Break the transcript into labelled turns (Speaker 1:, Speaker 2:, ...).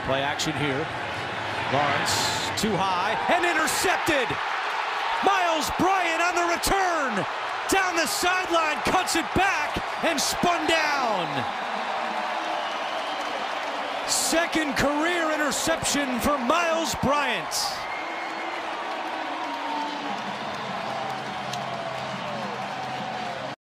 Speaker 1: Play action here. Lawrence too high and intercepted. Myles Bryant on the return. Down the sideline, cuts it back and spun down. Second career interception for Myles Bryant.